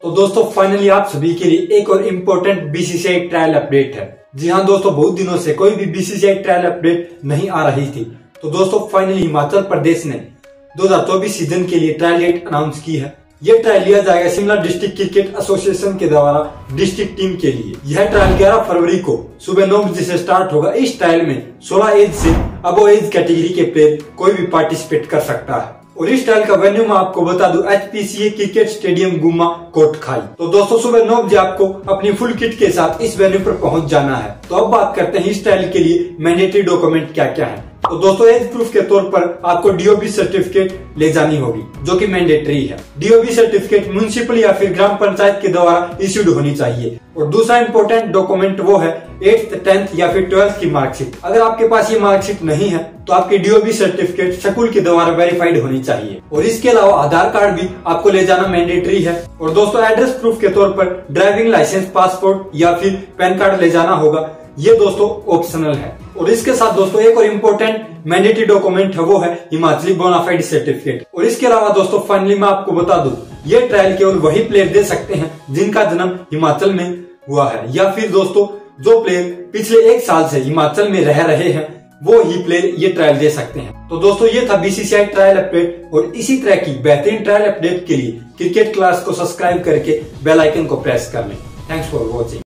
तो दोस्तों फाइनली आप सभी के लिए एक और इम्पोर्टेंट बीसीसीआई ट्रायल अपडेट है। जी हाँ दोस्तों, बहुत दिनों से कोई भी बीसीसीआई ट्रायल अपडेट नहीं आ रही थी। तो दोस्तों फाइनली हिमाचल प्रदेश ने 2024 सीजन के लिए ट्रायल डेट अनाउंस की है। यह ट्रायल लिया जाएगा शिमला डिस्ट्रिक्ट क्रिकेट एसोसिएशन के द्वारा डिस्ट्रिक्ट टीम के लिए। यह ट्रायल 11 फरवरी को सुबह 9 बजे से स्टार्ट होगा। इस ट्रायल में 16 एज से अबव एज कैटेगरी के प्लेयर कोई भी पार्टिसिपेट कर सकता है। और इस ट्रायल का वेन्यू मैं आपको बता दूं, HPCA cricket stadium Gumma Kotkhai. तो दोस्तों सुबह 9 बजे आपको अपनी फुल किट के साथ इस वेन्यू पर पहुंच जाना है। तो अब बात करते हैं इस ट्रायल के लिए मैंडेटरी डॉक्यूमेंट क्या क्या है। तो दोस्तों एज प्रूफ के तौर पर आपको DOB सर्टिफिकेट ले जानी होगी, जो कि मैंडेटरी है। DOB सर्टिफिकेट म्युनिसिपल या फिर ग्राम पंचायत के द्वारा इश्यूड होनी चाहिए। और दूसरा इंपॉर्टेंट डॉक्यूमेंट वो है 8th, 10th या फिर 12th की मार्कशीट। अगर आपके पास ये मार्कशीट नहीं है तो आपकी DOB सर्टिफिकेट स्कूल के द्वारा वेरीफाइड होनी चाहिए। और इसके अलावा आधार कार्ड भी आपको ले जाना मैंडेटरी है। और दोस्तों एड्रेस प्रूफ के तौर पर ड्राइविंग लाइसेंस, पासपोर्ट या फिर पैन कार्ड ले जाना होगा। ये दोस्तों ऑप्शनल है। और इसके साथ दोस्तों एक और इम्पोर्टेंट मैंडेटरी डॉक्यूमेंट है, वो है हिमाचली बोनाफाइड सर्टिफिकेट। और इसके अलावा दोस्तों फाइनली मैं आपको बता दूं, ये ट्रायल केवल वही प्लेयर दे सकते हैं जिनका जन्म हिमाचल में हुआ है, या फिर दोस्तों जो प्लेयर पिछले 1 साल से हिमाचल में रह रहे हैं वो ही प्लेयर ये ट्रायल दे सकते हैं। तो दोस्तों ये था बीसीसीआई ट्रायल अपडेट। और इसी तरह की बेहतरीन ट्रायल अपडेट के लिए क्रिकेट क्लास को सब्सक्राइब करके बेल आइकन को प्रेस कर लें। Thanks for watching.